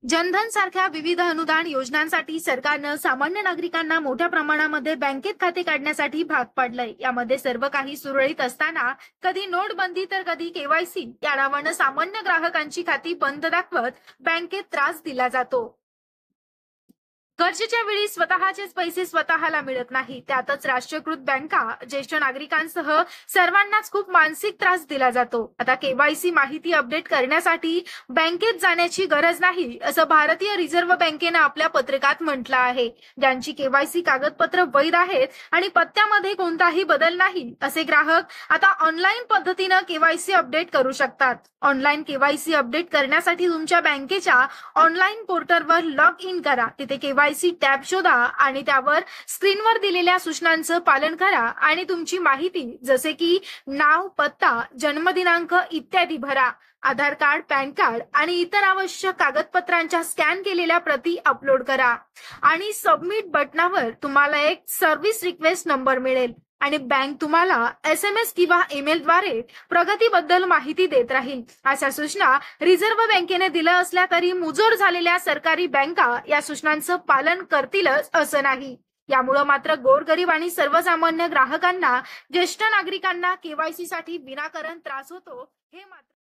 जनधन सारख्या विविध अनुदान योजनांसाठी सरकारनं सामान्य नागरिकांना मोठ्या प्रमाणामध्ये बँकेत खाते काढण्यासाठी भाग पाडलंय. यामध्ये सर्व काही सुरळीत असताना कधी नोटबंदी तर कधी केवायसी या नावानं सामान्य ग्राहकांची खाती बंद दाखवत बँकेत त्रास दिला जातो. गरजेच्या वेळी स्वतःचेच पैसे स्वतःला मिळत नाही. त्यातच राष्ट्रीयकृत बँका ज्येष्ठ नागरिकांसह सर्वांनाच खूप मानसिक त्रास दिला जातो. आता केवायसी माहिती अपडेट करण्यासाठी बँकेत जाण्याची गरज नाही असं भारतीय रिझर्व्ह बँकेनं आपल्या पत्रकात म्हटलं आहे. ज्यांची केवायसी कागदपत्र वैध आहेत आणि पत्त्यामध्ये कोणताही बदल नाही असे ग्राहक आता ऑनलाईन पद्धतीनं केवायसी अपडेट करू शकतात. ऑनलाईन केवायसी अपडेट करण्यासाठी तुमच्या बँकेच्या ऑनलाईन पोर्टलवर लॉग इन करा. तिथे केवायसी टॅब शोधा आणि त्यावर स्क्रीनवर दिलेल्या सूचनांचं पालन करा आणि तुमची माहिती जसे की नाव, पत्ता, जन्मदिनांक इत्यादी भरा. आधार कार्ड, पॅन कार्ड आणि इतर आवश्यक कागदपत्रांच्या स्कॅन केलेल्या प्रती अपलोड करा आणि सबमिट बटनावर तुम्हाला एक सर्व्हिस रिक्वेस्ट नंबर मिळेल आणि बँक तुम्हाला SMS किंवा ईमेलद्वारे प्रगतीबद्दल माहिती देत राहील. अशा सूचना रिझर्व्ह बँकेने दिल्या असल्या तरी मुजोर झालेल्या सरकारी बँका या सूचनांचं पालन करतीलच असं नाही. यामुळे मात्र गोरगरीब आणि सर्वसामान्य ग्राहकांना, ज्येष्ठ नागरिकांना केवायसी साठी विनाकारण त्रास होतो. हे मात्र